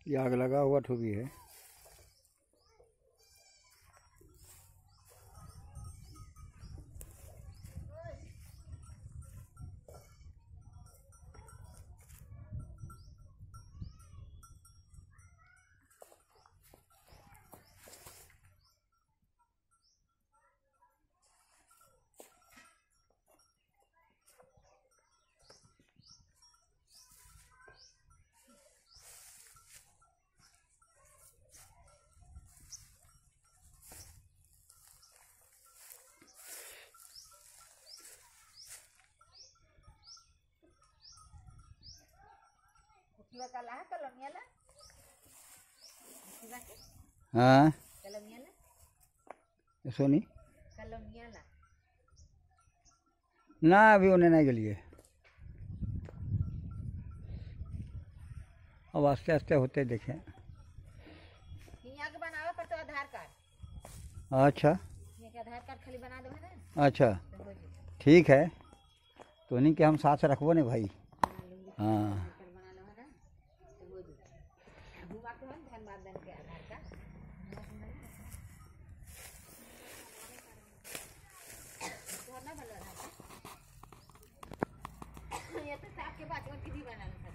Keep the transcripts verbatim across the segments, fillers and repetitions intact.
ये आग लगा हुआ ठो भी है। हाँ सोनी ना अभी उन्हें नहीं गलिए, अब आस्ते आस्ते होते देखें। यहाँ के बनावे पर तो आधार कार्ड। अच्छा यहाँ के आधार कार्ड खाली बना दो है ना। अच्छा ठीक है, तो नहीं कि हम साथ से रखबो नहीं भाई। हाँ ये तो साफ के बाद और किसी बना लो सर।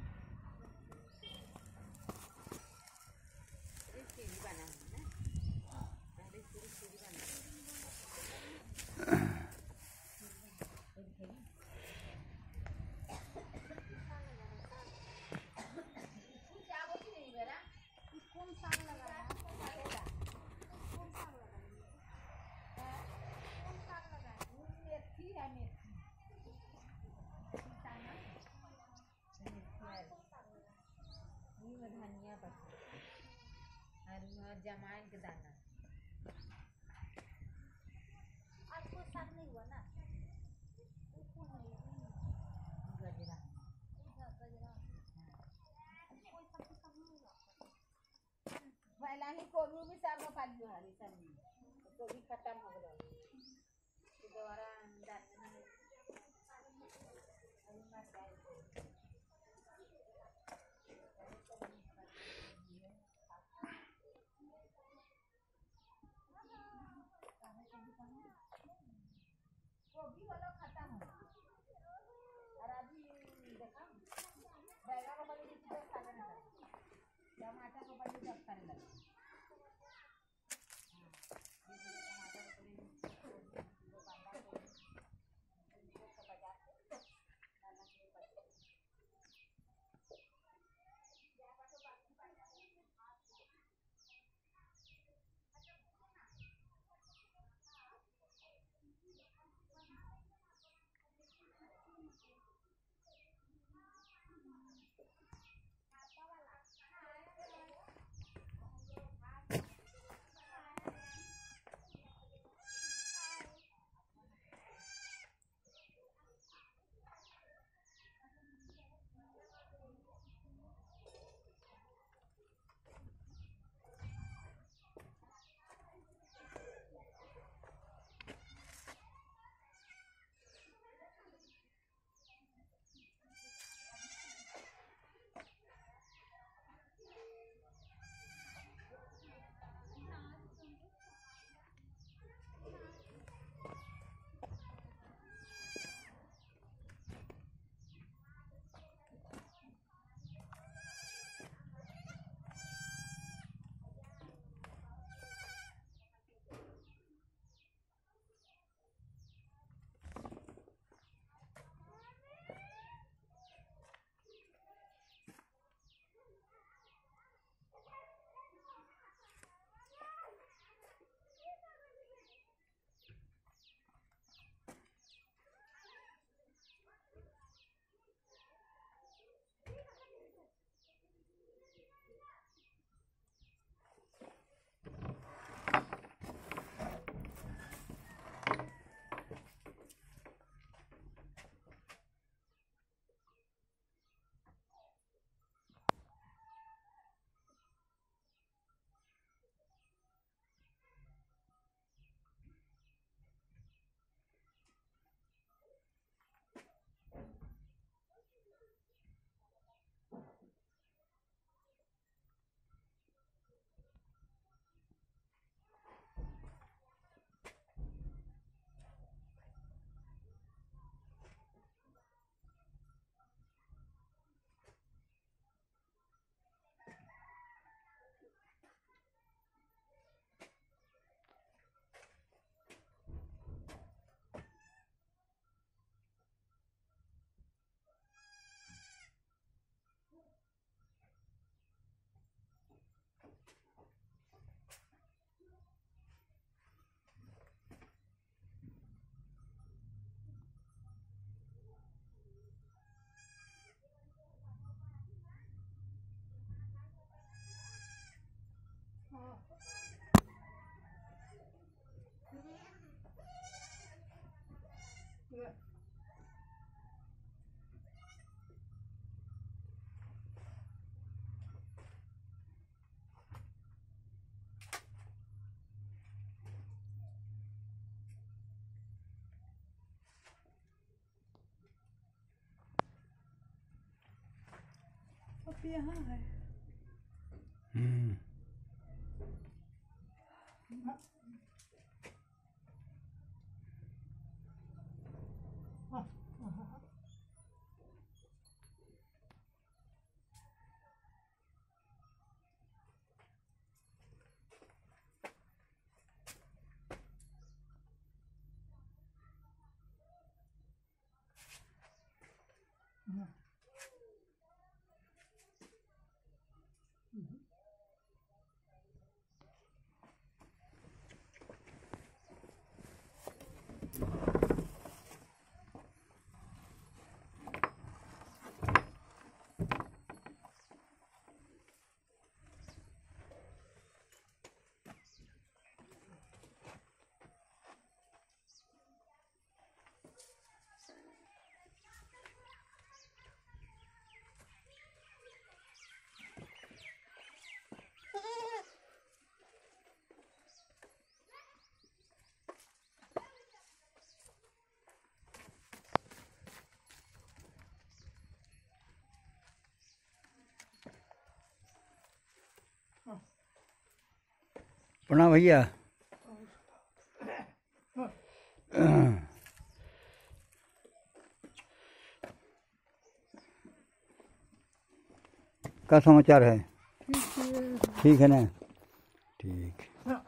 इस चीज बना है ना, पहले पूरी चीज बना क्या बोलती नहीं बेरा कौन सा लगा रहा है कौन सा लगा कौन सा लगा कौन सा लगा मेथी है मेथी धनिया पत्ता और जमाइन के दाना। आज कोई साग नहीं हुआ ना, गजरा गजरा पहला ही कोबी भी साग में पाली हरी सब्जी कोबी खत्म हो गया दोबारा डालना है। गोभी वाला खत्म हो और अभी देखा बैगन को बड़ी चीज खाने लगा, टमाटर को बड़ी चीज खाने लगा। यहाँ है। हम्म प्रणाम भैया। क्या समाचार है? ठीक है ना? ठीक।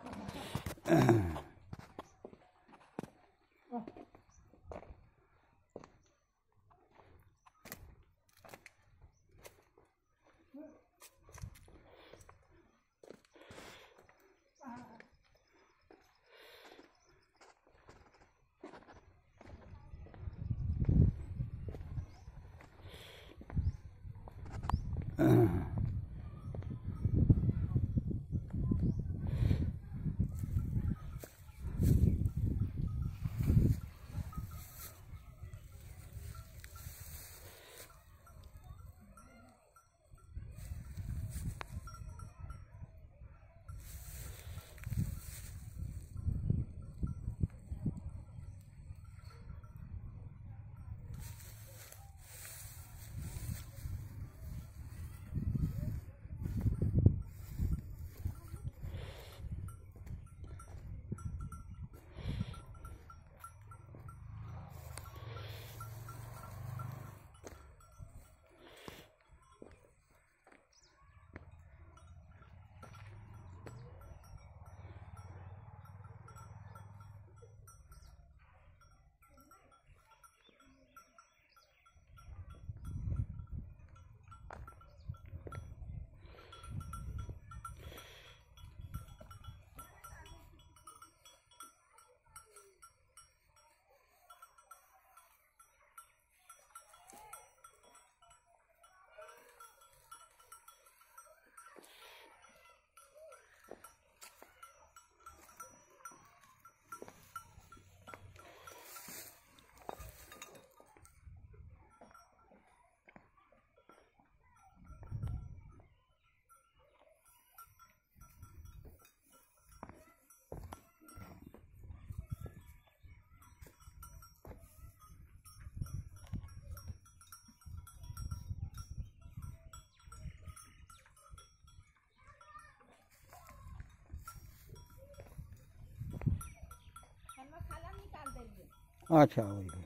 अच्छा वही है।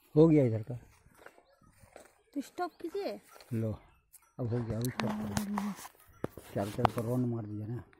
हो गया इधर का। तो स्टॉप कीजिए। लो अब हो गया, अभी स्टॉप करो। चारों तरफ राउंड मार दिया ना।